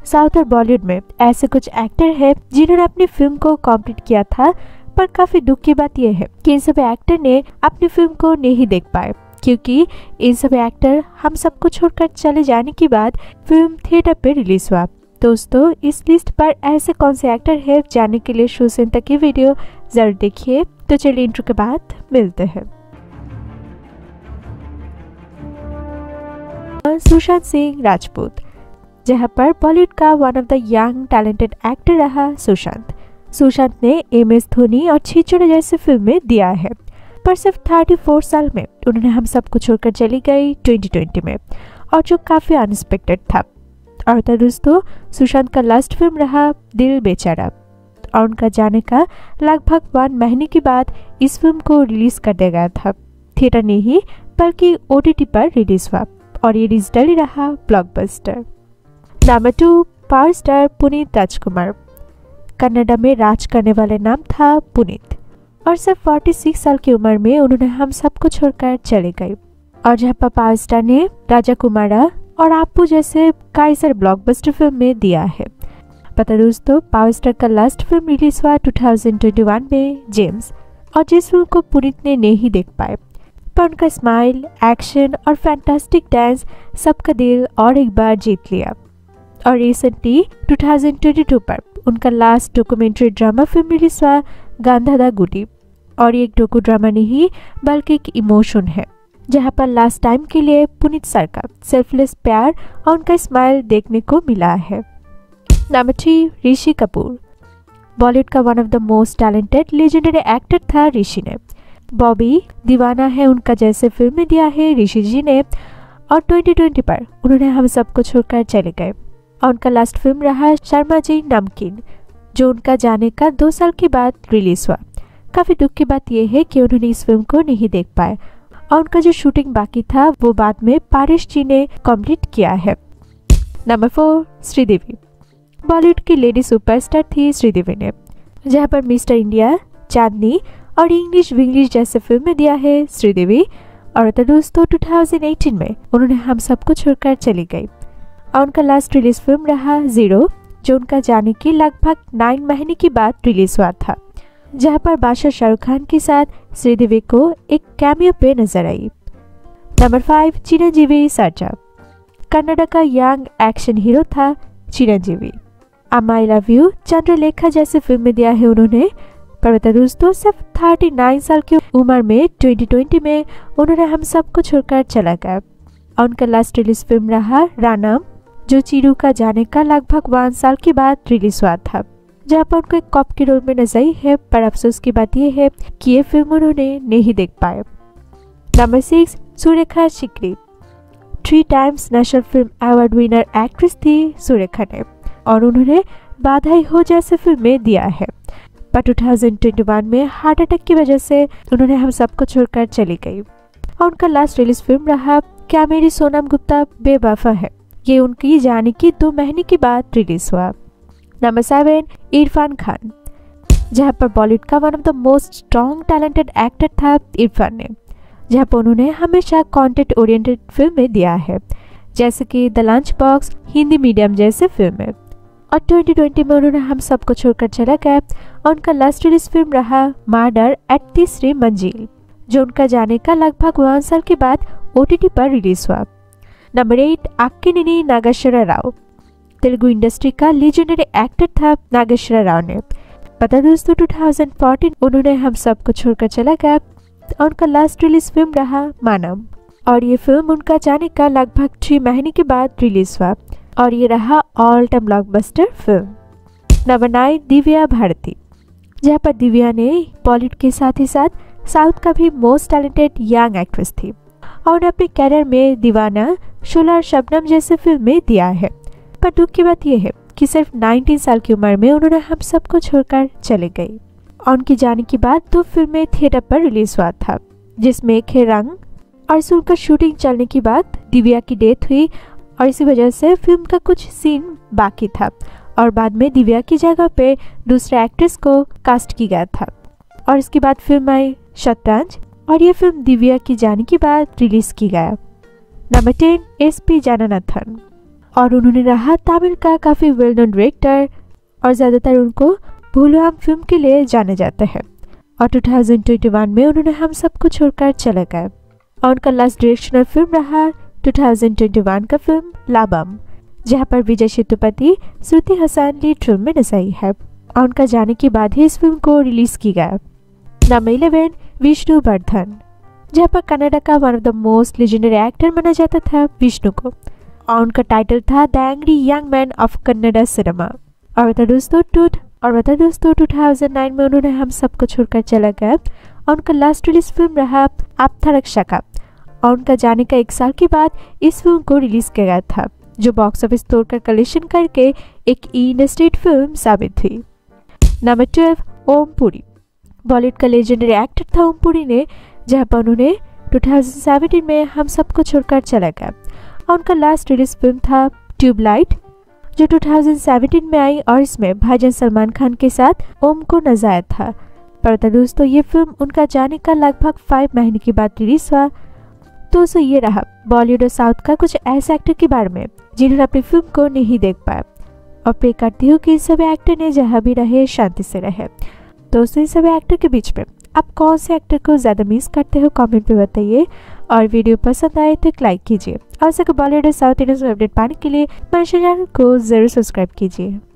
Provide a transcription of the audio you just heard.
South और बॉलीवुड में ऐसे कुछ एक्टर हैं जिन्होंने अपनी फिल्म को कंप्लीट किया था, पर काफी दुख की बात यह है कि इन सभी एक्टर ने अपनी फिल्म को नहीं देख पाए, क्योंकि इन सभी एक्टर हम सबको छोड़कर चले जाने के बाद फिल्म थिएटर पे रिलीज हुआ। दोस्तों, इस लिस्ट पर ऐसे कौन से एक्टर हैं जानने के लिए शुरू से तक की वीडियो जरूर देखिए। तो चलिए इंट्रो के बाद मिलते हैं। सुशांत सिंह राजपूत, जहां पर बॉलीवुड का one of the young talented actor रहा सुशांत ने MS धोनी और छिछोरे जैसे फिल्में दिया है, पर सिर्फ 34 साल में उन्होंने हम सबको छोड़कर चली गई 2020 में, और जो काफी अनएक्सपेक्टेड था। और तो दोस्तों, सुशांत का लास्ट फिल्म रहा दिल बेचारा, और उनका जाने का लगभग 1 महीने के बाद इस फिल्म को रिलीज कर दिया गया था। थिएटर नहीं बल्कि OTT पर रिलीज हुआ, और ये डिजिटली रहा blockbuster. Number 2, power star Puneeth Rajkumar. Kannada में राज करने वाले नाम था पुनीत, और सिर्फ 46 साल की उम्र में उन्होंने हम सबको छोड़कर चले गए। और जहाँ पर पावर स्टार ने राजा कुमारा और आपू जैसे कई सारे ब्लॉकबस्टर फिल्म में दिया है। पता दोस्तों, पावर स्टार का लास्ट फिल्म रिलीज हुआ 2021 में जेम्स, और जिस फिल्म को पुनीत ने नहीं देख पाए, पर उनका स्माइल, एक्शन और फैंटास्टिक डांस सबका दिल और एक बार जीत लिया। और रिसेंटली 2022 पर उनका last documentary drama film release हुआ गांधा गुडी, और ये एक डॉक्यू ड्रामा नहीं बल्कि एक इमोशन है, जहां पर लास्ट टाइम के लिए पुनीत सर का सेल्फलेस प्यार और उनका स्माइल देखने को मिला है। नंबर 3, ऋषि कपूर। बॉलीवुड का one of the most talented legendary actor था ऋषि ने। बॉबी, दीवाना है उनका जैसे फिल्म में दिया है ऋषि जी ने, और 2020 पर उन्होंने हम सबको छोड़कर चले गए। और उनका लास्ट फिल्म रहा शर्मा जी नमकीन, जो उनका जाने का 2 साल के बाद रिलीज हुआ। काफी दुख की बात यह है कि उन्होंने इस फिल्म को नहीं देख पाए, और उनका जो शूटिंग बाकी था वो बाद में पारिश जी ने कंप्लीट किया है। नंबर 4, श्रीदेवी। बॉलीवुड की लेडी सुपरस्टार थी श्रीदेवी ने, जहां पर मिस्टर इंडिया, चांदनी और इंग्लिश विंग्लिश जैसे फिल्म में दिया है श्रीदेवी। और तो दोस्तों, 2018 में उन्होंने हम सबको छोड़कर चली गई, और उनका लास्ट रिलीज फिल्म रहा जीरो, जो उनका जाने के लगभग 9 महीने के बाद रिलीज हुआ था, जहां पर बादशाह शाहरुख खान के साथ श्रीदेवी को एक कैमियो पे नजर आई। नंबर 5, चिरंजीवी सर्जा। कन्नड़ा का यंग एक्शन हीरो था चिरंजीवी। अम्मा आई लव यू, चंद्रलेखा जैसे फिल्म में दिया है उन्होंने, पर बता दोस्तों, सिर्फ 39 साल की उम्र में 2020 में उन्होंने हम सबको छोड़कर चला गया। और उनका लास्ट रिलीज फिल्म रहा रानम, जो चिरू का जाने का लगभग 1 साल के बाद रिलीज हुआ था, जहाँ पर उनको एक कॉप के रोल में नजर आई है, पर अफसोस की बात यह है कि ये फिल्म उन्होंने नहीं देख पाए। Number 6, Surekha Sikri. 3 times national film award winner actress थी सुरेखा ने, और उन्होंने बाधाई हो जैसे फिल्म में दिया है, पर 2021 में हार्ट अटैक की वजह से उन्होंने हम सबको छोड़कर चली गई। और उनका लास्ट रिलीज फिल्म रहा क्या मेरी सोनम गुप्ता बेवफा है, ये उनकी जाने की 2 महीने के बाद रिलीज हुआ। नंबर 7, इरफान खान। जहां पर बॉलीवुड का one of the most strong talented actor था इरफान ने, जहां पर उन्होंने हमेशा कंटेंट ओरिएंटेड फिल्में दिया है, जैसे कि the lunch box, Hindi medium जैसे फिल्में। और 2020 में उन्होंने हम सबको छोड़कर चला गया, और उनका लास्ट रिलीज फिल्म रहा मर्डर एट तीसरी मंजिल, जो उनका जाने का लगभग 1 साल के बाद OTT पर रिलीज हुआ। नंबर 8, अक्किनेनी नागेश्वर राव। तेलुगु इंडस्ट्री का लीजेंडरी एक्टर था नागेश्वर राव ने। पता दोस्तों, 2014 उन्होंने हम सबको छोड़कर चला गया, और उनका लास्ट रिलीज फिल्म रहा मानम, और ये फिल्म उनका जाने का लगभग 3 महीने के बाद रिलीज हुआ, और ये रहा all time blockbuster film. Number 9, Divya Bharti. जहाँ पर दिव्या ने बॉलीवुड के साथ ही साथ साउथ का भी मोस्ट टैलेंटेड यंग एक्ट्रेस थी, और उन्हें अपने कैरियर में दीवाना, शोला और शबनम जैसे फिल्म में दिया है। पर दुख की बात यह है कि सिर्फ 19 साल की उम्र में उन्होंने हम सबको छोड़कर चले गई, और उनके जाने के बाद 2 फिल्में थिएटर पर रिलीज हुआ था, जिसमें एक है रंग, और इस फिल्म का शूटिंग चलने के बाद दिव्या की डेथ हुई, और इसी वजह से फिल्म का कुछ सीन बाकी था, और बाद में दिव्या की जगह पे दूसरे एक्ट्रेस को कास्ट किया गया था। और इसके बाद फिल्म आई शतरंज, और ये फिल्म दिव्या की जाने के बाद रिलीज की गया। Number 10, SP Jananathan. और उन्होंने रहा तमिल का काफ़ी वेल नोन डायरेक्टर और ज़्यादातर उनको भूलुआम फिल्म के लिए जाने जाते हैं। और 2021 में उन्होंने हम सबको छोड़कर चले गए। और उनका लास्ट डायरेक्शनल फिल्म रहा 2021 का फिल्म लाबम, जहां पर विजय सेतुपति, श्रुति हसन लीड फिल्म में नसाई है। और उनका जाने के बाद ही इस फिल्म को रिलीज की गया। नंबर 11 विष्णुवर्धन, जहाँ पर कनाडा का one of the most legendary actor माना जाता था विष्णु को। और उनका टाइटल था the angry young man of Kannada cinema. और बता दोस्तों 2009 में उन्होंने हम सबको छोड़कर चला गया। और उनका लास्ट रिलीज फिल्म रहा आत्मरक्षा। और उनका जाने का 1 साल के बाद इस फिल्म को रिलीज किया गया था, जो बॉक्स ऑफिस तोड़कर कलेक्शन करके एक इंडस्ट्रीट फिल्म साबित हुई। नंबर 12 ओम पुरी, बॉलीवुड का लेजेंडरी एक्टर था ओम पुरी ने, जहाँ पर उन्होंने 2017 में हम सबको छोड़कर चला गया। और उनका लास्ट रिलीज फिल्म था ट्यूबलाइट, जो 2017 में आई और इसमें भाईजान सलमान खान के साथ ओम को नजाया था। पर दोस्तों ये फिल्म उनका जाने का लगभग 5 महीने के बाद रिलीज हुआ। दोस्तों ये रहा बॉलीवुड और साउथ का कुछ ऐसे एक्टर के बारे में जिन्होंने अपनी फिल्म को नहीं देख पाया। और प्रे करती हूँ कि सभी एक्टर ने जहाँ भी रहे शांति से रहे। दोस्तों इन सभी एक्टर के बीच में आप कौन से एक्टर को ज़्यादा मिस करते हो कमेंट में बताइए। और वीडियो पसंद आए तो लाइक कीजिए। और बॉलीवुड और साउथ इंडियन अपडेट पाने के लिए मेरे चैनल को जरूर सब्सक्राइब कीजिए।